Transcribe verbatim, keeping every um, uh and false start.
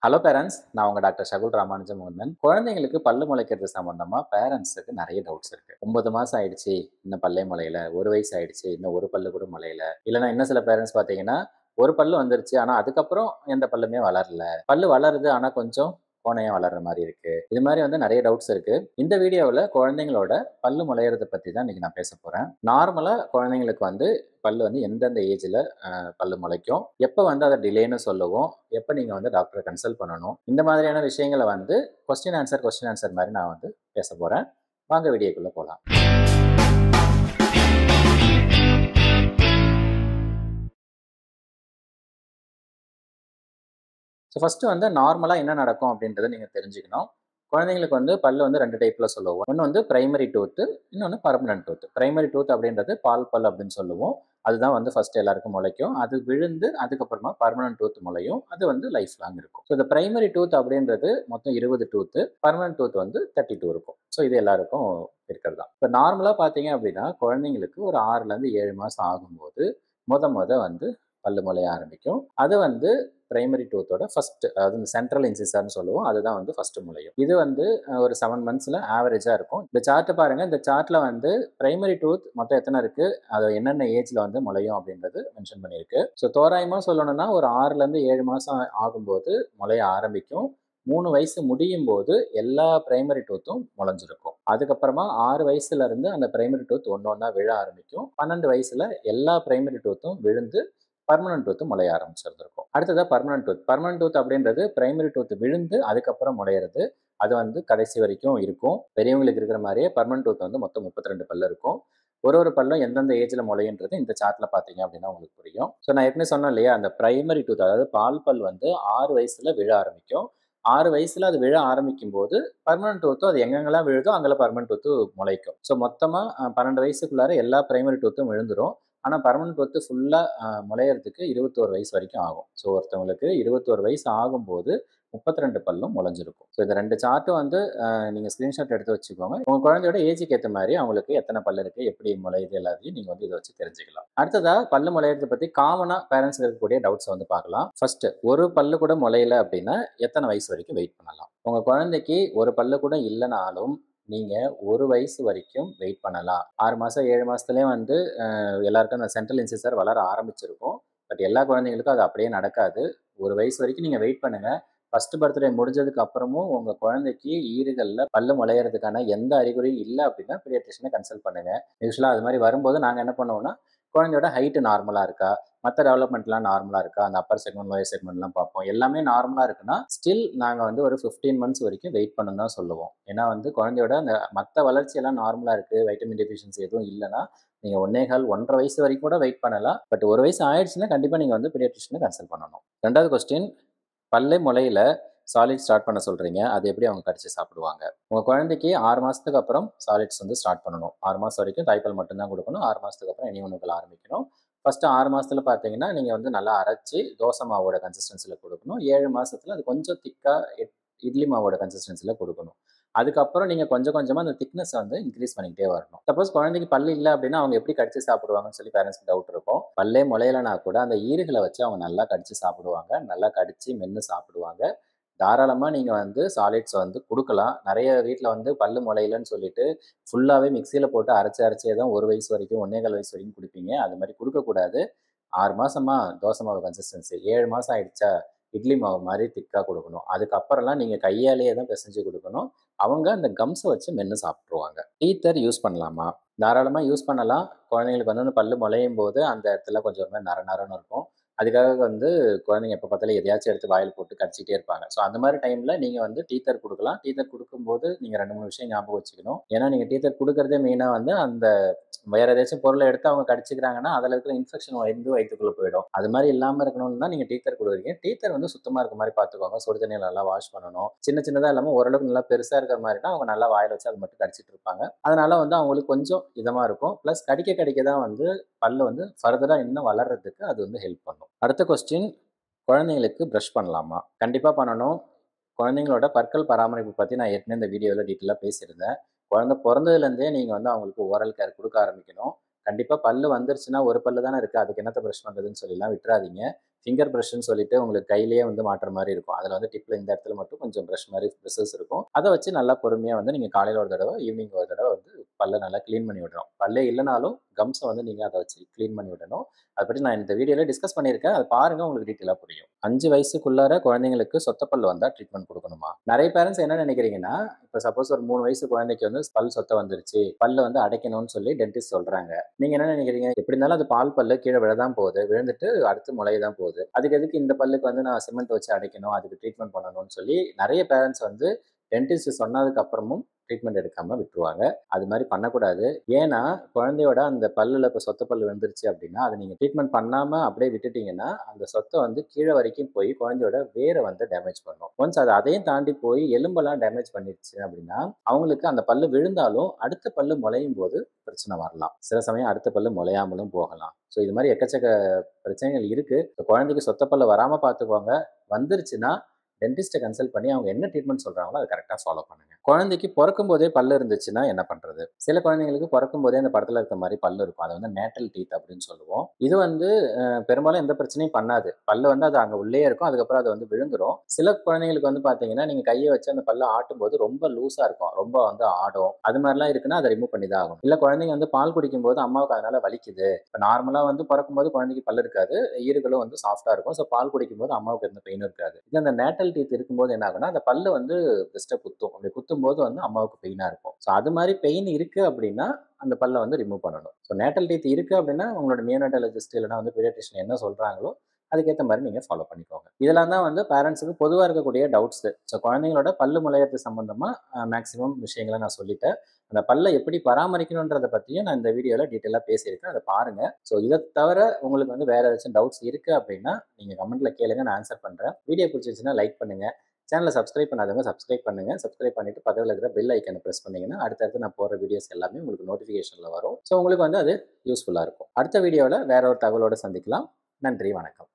Hello parents, நான் உங்க doctor ஷகுல் Ramanujam மோகன். குழந்தைங்களுக்கு பல்லு முளைக்கிறது சம்பந்தமா பேரண்ட்ஸுக்கு நிறைய டவுட்ஸ் இருக்கு. ஒன்பது மாசம் ஆயிடுச்சு, இன்னும் பல்லே முளையல. ஒரு வயசு ஆயிடுச்சு, இன்னும் ஒரு பல்லு கூட முளையல. இல்லைன்னா இன்னும் சில பேரண்ட்ஸ் பார்த்தீங்கன்னா, ஒரு பல்லு வந்துருச்சு, ஆனா அதுக்கப்புறம் எந்த பல்லுமே வளரல. பல்லு வளருது, ஆனா கொஞ்சம் கோணையா வளர்ற மாதிரி இருக்கு. இது மாதிரி வந்து நிறைய டவுட்ஸ் இருக்கு. இந்த வீடியோவில் குழந்தைங்களோட பல்லு முளையறதை பத்தி தான் இன்னைக்கு நான் பேச போறேன். நார்மலா குழந்தைங்களுக்கு வந்து பல்லு வந்து எந்தெந்த ஏஜ்ல பல்லு முளைக்கும், எப்போ வந்து அதை டிலேன்னு சொல்லுவோம், எப்போ நீங்கள் வந்து டாக்டரை கன்சல்ட் பண்ணணும், இந்த மாதிரியான விஷயங்களை வந்து கொஸ்டின் ஆன்சர் கொஸ்டின் ஆன்சர் மாதிரி நான் வந்து பேச போகிறேன். வாங்க வீடியோக்குள்ளே போகலாம். ஸோ ஃபஸ்ட்டு வந்து நார்மலாக என்ன நடக்கும் அப்படின்றத நீங்கள் தெரிஞ்சுக்கணும். குழந்தைங்களுக்கு வந்து பல்லு வந்து ரெண்டு டைப்பில் சொல்லுவோம். ஒன்று வந்து பிரைமரி டூத்து, இன்னொன்று பர்மனன்ட் டூத். பிரைமரி டூத் அப்படின்றது பால் பல் அப்படின்னு சொல்லுவோம். அதுதான் வந்து ஃபர்ஸ்ட் எல்லாருக்கும் முளைக்கும். அது விழுந்து அதுக்கப்புறமா பர்மனன்ட் டூத் முளையும். அது வந்து லைஃப் லாங் இருக்கும். ஸோ இந்த பிரைமரி டூத் அப்படின்றது மொத்தம் இருபது டூத்து, பர்மனன்ட் டூத் வந்து தேர்ட்டி டூ இருக்கும். ஸோ இது எல்லாருக்கும் இருக்கிறது தான். இப்போ நார்மலாக பார்த்தீங்க அப்படின்னா குழந்தைங்களுக்கு ஒரு ஆறுலேருந்து ஏழு மாதம் ஆகும்போது முத முத வந்து பல்லு முளைய ஆரம்பிக்கும். அது வந்து பிரைமரி டூத்தோட ஃபர்ஸ்ட், அதாவது இந்த சென்ட்ரல் இன்சிசர்னு சொல்லுவோம். அதுதான் வந்து ஃபர்ஸ்ட் முளையும். இது வந்து ஒரு செவன் மந்த்ஸ்ல ஆவரேஜா இருக்கும். இந்த சார்ட்டை பாருங்க. இந்த சார்ட்ல வந்து பிரைமரி டூத் மொத்தம் எத்தனை இருக்கு, அது என்னென்ன ஏஜ்ல வந்து முளையும் அப்படின்றது மென்ஷன் பண்ணியிருக்கு. ஸோ தோராயமா சொல்லணும்னா ஒரு ஆறுல இருந்து ஏழு மாசம் ஆகும்போது முளைய ஆரம்பிக்கும். மூணு வயசு முடியும் போது எல்லா பிரைமரி டூத்தும் முளைஞ்சிருக்கும். அதுக்கப்புறமா ஆறு வயசுல இருந்து அந்த பிரைமரி டூத் ஒன்று ஒன்றா விழ ஆரம்பிக்கும். பன்னெண்டு வயசுல எல்லா பிரைமரி டூத்தும் விழுந்து பர்மனன்ட் டூத் முளைய ஆரம்பிச்சிருந்திருக்கும். அடுத்ததா பர்மனன்ட் டூத். பர்மனன்ட் டூத் அப்படின்றது பிரைமரி டூத் விழுந்து அதுக்கப்புறம் முளையிறது. அது வந்து கடைசி வரைக்கும் இருக்கும். பெரியவங்களுக்கு இருக்கிற மாதிரியே பர்மனன்ட் டூத் வந்து மொத்தம் முப்பத்தி ரெண்டு பல்லு இருக்கும். ஒரு ஒரு பல்லும் எந்தெந்த ஏஜ்ல முளையுன்றது இந்த சார்ட்ல பாத்தீங்க அப்படின்னா உங்களுக்கு புரியும். ஸோ நான் ஏற்கனவே சொன்னேன் இல்லையா, அந்த பிரைமரி டூத் அதாவது பால் பல் வந்து ஆறு வயசுல விழ ஆரம்பிக்கும். ஆறு வயசுல அது விழ ஆரம்பிக்கும் போது பர்மனன்ட் டூத்தும் அது எங்கெங்கெல்லாம் விழுதோ அங்கெல்லாம் பர்மனன்ட் டூத்து முளைக்கும். ஸோ மொத்தமா பன்னெண்டு வயசுக்குள்ளார எல்லா பிரைமரி டூத்தும் விழுந்துடும். ஆனால் பர்மனன்ட் டூத்து ஃபுல்லாக முளையறதுக்கு இருபத்தோரு வயசு வரைக்கும் ஆகும். ஸோ ஒருத்தவங்களுக்கு இருபத்தோரு வயசு ஆகும்போது முப்பத்தி ரெண்டு பல்லும் முளைஞ்சிருக்கும். ஸோ இந்த ரெண்டு சார்ட்டும் வந்து நீங்கள் ஸ்க்ரீன்ஷாட் எடுத்து வச்சுக்கோங்க. உங்கள் குழந்தையோட ஏஜுக்கு ஏற்ற மாதிரி அவங்களுக்கு எத்தனை பல்லு இருக்குது, எப்படி முளையுது எல்லாத்தையும் நீங்கள் வந்து இதை வச்சு தெரிஞ்சுக்கலாம். அடுத்ததாக பல்லு முளையறதை பற்றி காமனாக பேரண்ட்ஸ் இருக்கக்கூடிய டவுட்ஸ் வந்து பார்க்கலாம். ஃபர்ஸ்ட், ஒரு பல்லு கூட முளையல அப்படின்னா எத்தனை வயசு வரைக்கும் வெயிட் பண்ணலாம்? உங்கள் குழந்தைக்கு ஒரு பல்லு கூட இல்லைனாலும் நீங்கள் ஒரு வயசு வரைக்கும் வெயிட் பண்ணலாம். ஆறு மாதம் ஏழு மாதத்துலேயே வந்து எல்லாருக்கும் அந்த சென்ட்ரல் இன்சிசர் வளர ஆரம்பிச்சிருக்கும். பட் எல்லா குழந்தைங்களுக்கும் அது அப்படியே நடக்காது. ஒரு வயசு வரைக்கும் நீங்கள் வெயிட் பண்ணுங்கள். ஃபர்ஸ்ட் பர்த்டே முடிஞ்சதுக்கு அப்புறமும் உங்கள் குழந்தைக்கு ஈறுகளில் பல்லு முளையறதுக்கான எந்த அறிகுறியும் இல்லை அப்படின்னா பீடியாட்ரிஷனை கன்சல்ட் பண்ணுங்கள். யூஸ்வலாக அது மாதிரி வரும்போது நாங்கள் என்ன பண்ணுவோம்னா, குழந்தையோட ஹைட்டு நார்மலாக இருக்கா, மற்ற டெவலப்மெண்ட்லாம் நார்மலாக இருக்கா, அந்த அப்பர் செக்மெண்ட் லோயர் செக்மெண்ட்லாம் பார்ப்போம். எல்லாமே நார்மலாக இருக்குன்னா ஸ்டில் நாங்கள் வந்து ஒரு ஃபிஃப்டீன் மந்த்ஸ் வரைக்கும் வெயிட் பண்ணணும் தான் சொல்லுவோம். ஏன்னா வந்து குழந்தையோட அந்த மற்ற வளர்ச்சியெல்லாம் நார்மலாக இருக்குது, வைட்டமின் டெஃபிஷியன்சி எதுவும் இல்லைன்னா நீங்கள் ஒன்னே கால் ஒன்றரை வயசு வரைக்கும் கூட வெயிட் பண்ணலாம். பட் ஒரு வயசு ஆயிடுச்சுன்னா கண்டிப்பாக நீங்கள் வந்து பீடியாட்ரிஷனை கன்சல்ட் பண்ணணும். ரெண்டாவது கொஸ்டின், பல்லே முளையில சாலிட் ஸ்டார்ட் பண்ண சொல்கிறீங்க, அது எப்படி அவங்க கடிச்சு சாப்பிடுவாங்க? உங்கள் குழந்தைக்கு ஆறு மாதத்துக்கு அப்புறம் சாலிட்ஸ் வந்து ஸ்டார்ட் பண்ணணும். ஆறு மாதம் வரைக்கும் தாய்ப்பால் மட்டும்தான் கொடுக்கணும். ஆறு மாதத்துக்கு அப்புறம் இனி உணவுகள் ஆரம்பிக்கணும். ஃபஸ்ட்டு ஆறு மாதத்துல பார்த்தீங்கன்னா நீங்கள் வந்து நல்லா அரைச்சி தோசை மாவோட கன்சிஸ்டன்சியில் கொடுக்கணும். ஏழு மாதத்துல அது கொஞ்சம் திக்காக இட்லி மாவோட கன்சிஸ்டன்சியில் கொடுக்கணும். அதுக்கப்புறம் நீங்கள் கொஞ்சம் கொஞ்சமாக அந்த திக்னஸ் வந்து இன்க்ரீஸ் பண்ணிக்கிட்டே வரணும். சப்போஸ் குழந்தைக்கு பல்லு இல்லை அப்படின்னா அவங்க எப்படி கடிச்சு சாப்பிடுவாங்கன்னு சொல்லி பேரண்ட்ஸ்க்கு டவுட் இருக்கும். பல்லே முளையலைனா கூட அந்த ஈறுகளை வச்சு அவங்க நல்லா கடிச்சு சாப்பிடுவாங்க. நல்லா கடிச்சு மென்று சாப்பிடுவாங்க. தாராளமாக நீங்கள் வந்து சாலிட்ஸ் வந்து கொடுக்கலாம். நிறைய வீட்டில் வந்து பல்லு முளையலன்னு சொல்லிட்டு ஃபுல்லாகவே மிக்சியில் போட்டு அரைச்சி அரைச்சே தான் ஒரு வயசு வரைக்கும் ஒன்னே கால் வயசு வரைக்கும் கொடுப்பீங்க. அது மாதிரி கொடுக்கக்கூடாது. ஆறு மாதமா தோசை மாவு கன்சிஸ்டன்சி, ஏழு மாதம் ஆயிடுச்சா இட்லி மாவு மாதிரி திக்காக கொடுக்கணும். அதுக்கப்புறம்லாம் நீங்கள் கையாலேயே தான் பிசைஞ்சு கொடுக்கணும். அவங்க அந்த கம்ஸை வச்சு மென்று சாப்பிட்ருவாங்க. டீத்தர் யூஸ் பண்ணலாமா? தாராளமாக யூஸ் பண்ணலாம். குழந்தைங்களுக்கு வந்து அந்த பல்லு முளையும் போது அந்த இடத்துல கொஞ்சம் நர நரன்னு இருக்கும். அதுக்காக வந்து குழந்தைங்க எப்போ பார்த்தாலும் எதையாச்சும் எடுத்து வாயில் போட்டு கடிச்சிட்டே இருப்பாங்க. ஸோ அந்த மாதிரி டைமில் நீங்கள் வந்து டீத்தர் கொடுக்கலாம். டீத்தர் கொடுக்கும்போது நீங்கள் ரெண்டு மூணு விஷயம் ஞாபகம் வச்சுக்கணும். ஏன்னா நீங்கள் டீத்தர் கொடுக்குறதே மெயினாக வந்து அந்த வேறு ஏதாச்சும் பொருளை எடுத்து அவங்க கடிச்சிக்கிறாங்கன்னா அதில் இருக்கிற இன்ஃபெக்ஷன் வந்து வயிற்றுக்குள்ளே போயிடும். அது மாதிரி இல்லாமல் இருக்கணும்னு தான் நீங்கள் டீத்தர் கொடுக்குறீங்க. டீத்தர் வந்து சுத்தமாக இருக்க மாதிரி பார்த்துக்கோங்க. சுடு தண்ணியில் நல்லா வாஷ் பண்ணணும். சின்ன சின்னதாக இல்லாமல் ஓரளவுக்கு நல்லா பெருசாக இருக்கிற மாதிரினா அவங்க நல்லா வாயில் வச்சு அதை மட்டும் கடிச்சிட்டு இருப்பாங்க. அதனால வந்து அவங்களுக்கு கொஞ்சம் இதமாக இருக்கும். ப்ளஸ் கடிக்க கடிக்க தான் வந்து பல்லு வந்து ஃபர்தராக இன்னும் வளர்கிறதுக்கு அது வந்து ஹெல்ப் பண்ணும். அடுத்த கொஸ்டின், குழந்தைங்களுக்கு ப்ரஷ் பண்ணலாமா? கண்டிப்பாக பண்ணணும். குழந்தைங்களோட பற்கள் பராமரிப்பு பற்றி நான் ஏற்கனவே இந்த வீடியோவில் டீட்டெயிலாக பேசியிருந்தேன். குழந்தை பிறந்ததுலேருந்தே நீங்கள் வந்து அவங்களுக்கு ஓரல் கேர் கொடுக்க ஆரம்பிக்கணும். கண்டிப்பா பல்லு வந்துருச்சுன்னா, ஒரு பல்லு தானே இருக்கு. அதுக்கு என்னத்த பிரஷ் பண்றதுன்னு சொல்லிலாம் விட்டுறாதீங்க. ஃபிங்கர் பிரஷ்ன்னு சொல்லிட்டு உங்களுக்கு கையிலேயே வந்து மாட்டுற மாரி இருக்கும். அதுல வந்து டிப்ல இந்த இடத்துல மட்டும் கொஞ்சம் பிரஷ் மாரி பிரிசல்ஸ் இருக்கும். அத வச்சு நல்லா பொறுமையா வந்து நீங்க காலையில ஒரு தடவ, ஈவினிங் ஒரு தடவ வந்து பல்ல நல்லா கிளீன் பண்ணி விடணும். பல்லே இல்லனாலும் கம்ஸ வந்து நீங்க அத வச்சு கிளீன் பண்ணி விடணும். அத பத்தி நான் இந்த வீடியோல டிஸ்கஸ் பண்ணியிருக்கேன். அத பாருங்க உங்களுக்கு டீட்டெயிலா புரியும். ஐந்து வயசுக்குள்ளார குழந்தைங்களுக்கு சொத்த பல் வந்தா ட்ரீட்மெண்ட் குடுக்கணுமா? நெறைய பேரண்ட்ஸ் என்ன நெனைக்கிறீங்கன்னா, இப்ப சப்போஸ் ஒரு மூணு வயசு குழந்தைக்கு வந்து பல் சொத்த வந்துருச்சு. பல்ல வந்து அடைக்கணும்னு சொல்லி டென்டிஸ்ட் சொல்றாங்க. நீங்க என்ன நெனைக்கிறீங்க? எப்படி இருந்தாலும் அது பால் பல்லு கீழ விழ தான் போகுது. விழுந்துட்டு அடுத்து முளைய தான் போகுது. அதுக்கு எதுக்கு இந்த பல்லுக்கு வந்து நான் சிமெண்ட் வச்சு அடைக்கணும், அதுக்கு ட்ரீட்மெண்ட் பண்ணணும்னு சொல்லி நெறைய பேரண்ட்ஸ் வந்து டென்டிஸ்ட் சொன்னதுக்கு அப்புறமும் ட்ரீட்மெண்ட் எடுக்காம விட்டுருவாங்க. அது மாரி பண்ணக்கூடாது. ஏன்னா, குழந்தையோட அந்த பல்லுல இப்ப சொத்த பல்லு விழுந்துருச்சு அப்படின்னா, அத நீங்க ட்ரீட்மெண்ட் பண்ணாம அப்படியே விட்டுட்டீங்கன்னா, அந்த சொத்த வந்து கீழ வரைக்கும் போய் குழந்தையோட வேர வந்து டேமேஜ் பண்ணும். ஒன்ஸ் அது அதையும் தாண்டி போய் எலும்பெல்லாம் டேமேஜ் பண்ணிடுச்சு அப்படின்னா, அவங்களுக்கு அந்த பல்லு விழுந்தாலும் அடுத்த பல்லு முளையும்போது பிரச்சனை வரலாம். சில சமயம் அடுத்த பல்லு முளையாமலும் போகலாம். ஸோ இது மாரி எக்கச்சக்க பிரச்சனைகள் இருக்கு. குழந்தைக்கு சொத்த பல்லு வராம பார்த்துக்கோங்க. வந்துருச்சுன்னா டென்டிஸ்ட்ட கன்சல்ட் பண்ணி அவங்க என்ன ட்ரீட்மெண்ட் சொல்றாங்களோ அத கரெக்ட்டா ஃபாலோ பண்ணுங்க. குழந்தைக்கு பொறக்கும்போதே பல்லு இருந்துச்சுன்னா என்ன பண்றது? சில குழந்தைங்களுக்கு பொறக்கும்போதே அந்த படத்துல இருக்க மாரி பல்லு இருக்கும். அத வந்து நேட்டல் டீத் அப்படின்னு சொல்லுவோம். இது வந்து அ பெரும்பாலும் எந்த பிரச்சனையும் பண்ணாது. பல்லு வந்து அது அங்க உள்ளேயே இருக்கும். அதுக்கப்புறம் அது வந்து விழுந்துரும். சில குழந்தைங்களுக்கு வந்து பார்த்தீங்கன்னா, நீங்க கைய வச்சு அந்த பல்ல ஆட்டும்போது ரொம்ப லூஸா இருக்கும். ரொம்ப வந்து ஆடும். அது மாரிலாம் இருக்குன்னா, அத ரிமூவ் பண்ணி தான் ஆகணும். இல்ல குழந்தைங்க வந்து பால் குடிக்கும்போது அம்மாவுக்கு அதனால வலிக்குது. இப்ப நார்மலா வந்து பொறக்கும்போது குழந்தைக்கு பல்லு இருக்காது. ஈறுகளும் வந்து சாஃப்ட்டா இருக்கும். ஸோ பால் குடிக்கும்போது அம்மாவுக்கு எந்த பெயினும் இருக்காது. இது அந்த நேட்டல் டீத் இருக்கும்போது என்ன ஆகும்னா, அந்த பல்லு வந்து ஜஸ்ட்டா குத்தும். அப்படி குத்தும்போது வந்து அம்மாவுக்கு பெயினா இருக்கும். ஸோ அது மாரி பெயின் இருக்கு அப்படின்னா, அந்த பல்ல வந்து ரிமூவ் பண்ணணும். ஸோ நேட்டல் டீத் இருக்கு அப்படின்னா, உங்களோட நியோநாட்டாலஜிஸ்ட் இல்லன்னா வந்து பீடியாட்ரிஷியன் என்ன சொல்றாங்களோ, அதுக்கேத்த மாரி நீங்க ஃபாலோ பண்ணிக்கோங்க. இதெல்லாம் தான் வந்து பேரண்ட்ஸ்க்கு பொதுவா இருக்கக்கூடிய டவுட்ஸ். ஸோ குழந்தைங்களோட பல்லு முளையறது சம்பந்தமா அ மேக்ஸிமம் விஷயங்கள நான் சொல்லிட்டேன். அந்த பல்ல எப்படி பராமரிக்கணும்ன்றத பத்தியும் நான் இந்த வீடியோல டீட்டெயிலா பேசியிருக்கேன். அத பாருங்க. ஸோ இத தவிர உங்களுக்கு வந்து வேற ஏதாச்சும் டவுட்ஸ் இருக்கு அப்படின்னா, நீங்க கமெண்ட்ல கேளுங்க. நான் ஆன்சர் பண்றேன். வீடியோ புடிச்சிருச்சுன்னா லைக் பண்ணுங்க. சேனல சப்ஸ்கிரைப் பண்ணாதவங்க சப்ஸ்கிரைப் பண்ணுங்க. சப்ஸ்கிரைப் பண்ணிட்டு பக்கத்துல இருக்கிற பெல் ஐகான பிரஸ் பண்ணீங்கன்னா, அடுத்தடுத்து நான் போடுற வீடியோஸ் எல்லாமே உங்களுக்கு நோட்டிஃபிகேஷன்ல வரும். ஸோ உங்களுக்கு வந்து அது யூஸ்ஃபுல்லா இருக்கும். அடுத்த வீடியோல வேற ஒரு தகவலோட சந்திக்கலாம். நன்றி, வணக்கம்.